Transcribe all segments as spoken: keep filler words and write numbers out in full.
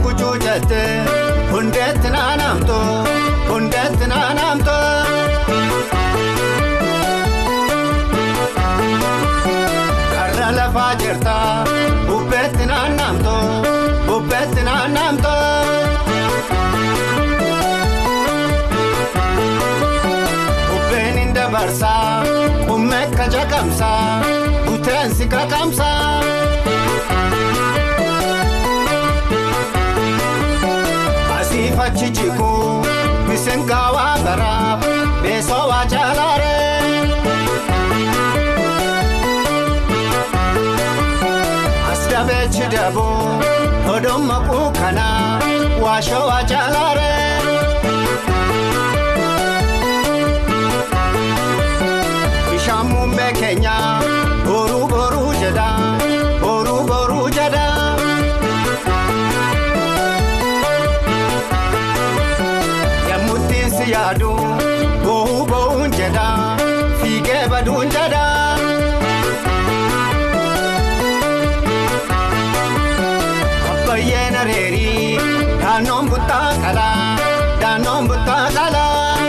kuchuu jette hundeetti naanamtu hundeetti naanamtu karra lafaa jirta bubbeetti naanamtu bubbeetti naanamtu bubbeen hin dabarsa ummekka jakamsa uteensi kakamsa Fachichiku misengawa barab beso wachalare asdabe chidabo hodom makukana washo wachalare ishamu mekenya boru boru jada boru boru jada Yadu, bohu bohu jada, fige badun jada. Abbaye nareri, danom buta kala, danom buta kala.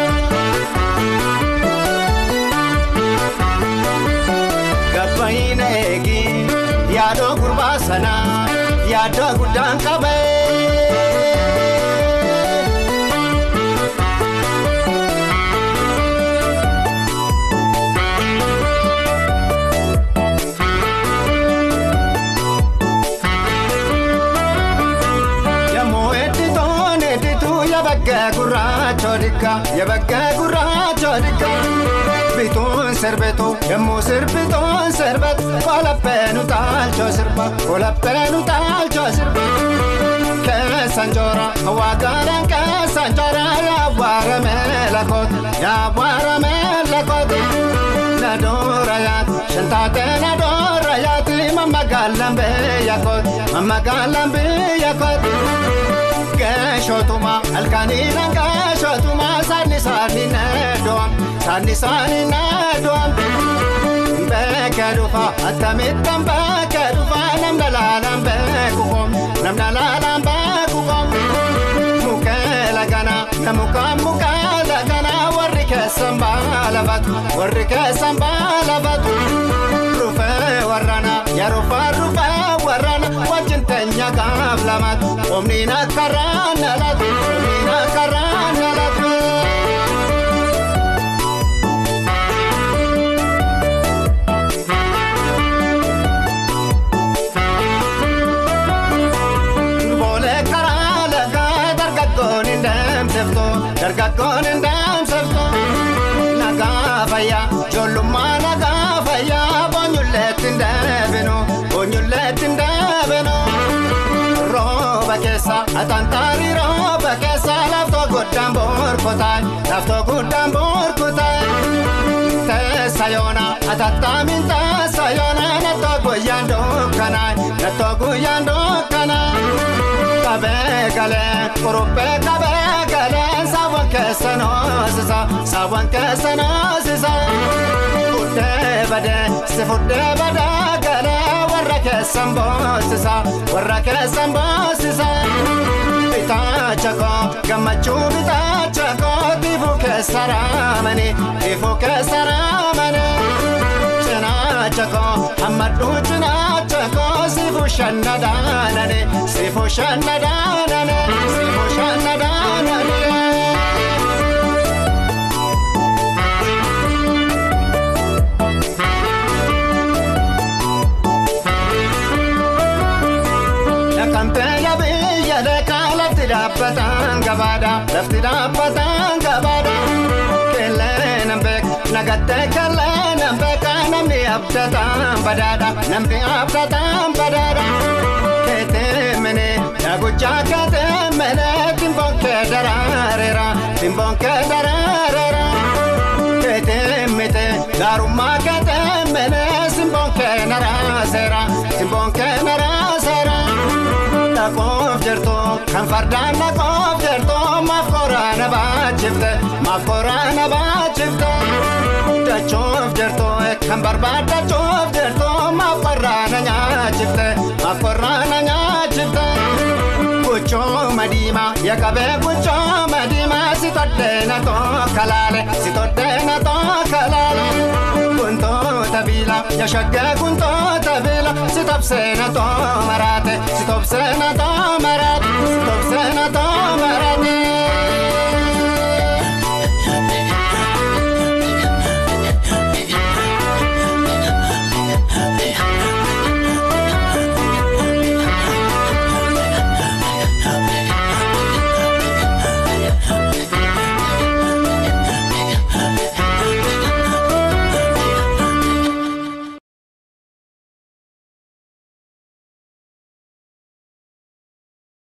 Gabbaye naegi, yado kurba sana, yado gudan kabe. Yabagga gurraacha dikka yabagga gurraacha dikka bituun serbetu yemmuu sirbituun serbet kolappeenu taalchoo sirba kolappeenu taalchoo sirba keessan joora hawaadhaan keessan joora yaabwaarame lakoot yaabwaarame lakoot nadoora yaati shantaate nadoora yaati mammagaalaan beeyakoot mammagaalaan beeyakoot Shotuma alkanina ka shotuma sani sani nedom sani sani nedom bekedufa atamitam bekedufa nam dalalam bekukom nam dalalam bekukom mukela gana namukam mukela gana warri kesamba labat warri kesamba labat rufe warana ya rufa rufa warana wajintenya kablamat omnina karana lat omnina karana lat bole karala ga dargagon indam sefto dargagon indam sefto naga faya joluma naga faya bonyulet indabeno bonyulet indabeno roba kesa atantari roba kesa lafto guddam borkotai lafto guddam borkotai sayona atatamin sayona nato goyando kanai nato goyando kanai kabe gale korope kabe gale sawan kesa no sisa sawan kesa no sisa fude bade se fude bade gale warra kesa mbosisa warra kesa mbosisa bitachako gamachu bitachako tifu kesa ramani tifu kesa ramani chako amadu chako sifu shannadanane sifu shannadanane sifu shannadanane yakampe yabi yade kala tidapatan gabada tidapatan gabada kelen bek nagatte kelen bek namni abdatam badada namni abdatam badada kete mene yagucha kete mene timbon kedararera timbon kedararera kete mete daruma kete mene simbon kenarasera simbon kenarasera takof jerto kan fardan takof jerto mafkorana bachifte mafkorana bachifte Chof jerto kan barbada chof jerto ma parana nya chifte ma parana nya chifte kucho madima ya kabe kucho madima si totte na to kalale si totte na to kalale kunto tabila ya shagga kunto tabila si topse na to marate si topse na to